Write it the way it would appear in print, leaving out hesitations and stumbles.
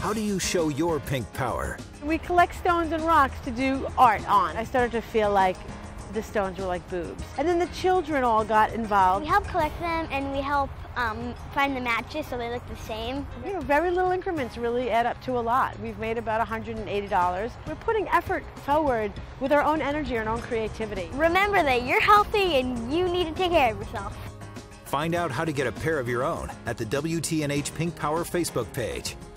how do you show your pink power? We collect stones and rocks to do art on. I started to feel like the stones were like boobs. And then the children all got involved. We help collect them and we help find the matches so they look the same. You know, very little increments really add up to a lot. We've made about $180. We're putting effort forward with our own energy, our own creativity. Remember that you're healthy and you need to take care of yourself. Find out how to get a pair of your own at the WTNH Pink Power Facebook page.